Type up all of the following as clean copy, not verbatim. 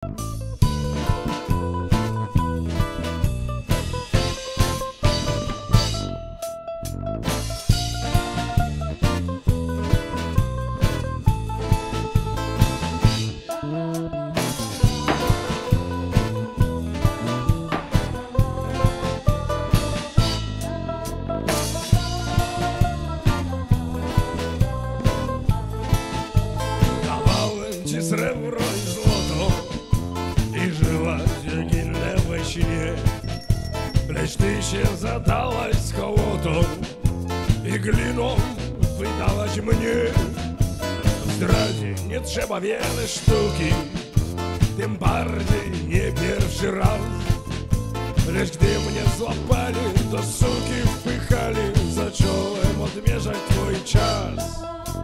Srebro i złoto i żyłaś jak inne we śnie, lecz ty się zadałaś z hołotą i gliną wydałaś mnie. W zdradzie nie trzeba wiele sztuki, tym bardziej nie pierwszy raz, lecz gdy mnie złapali, do suki wpychali, zacząłem odmierzać twój czas.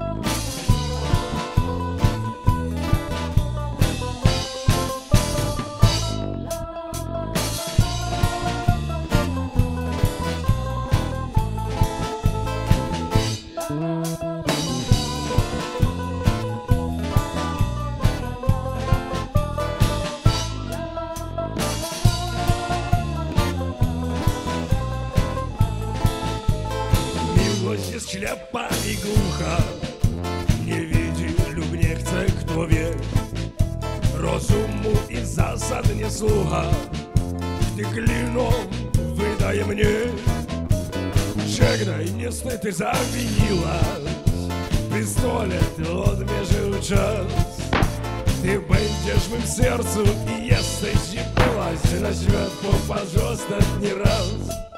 Miłość jest ślepa i głucha, nie widzi lub nie chce, kto wie. Rozumu i zasad nie słucha, gdy gliną wydaje mnie. Żegnaj, niestety zawiniłaś, pistolet odmierzył czas. Ty będziesz w mym sercu i jesteś i byłaś, na świat popatrz ostatni raz.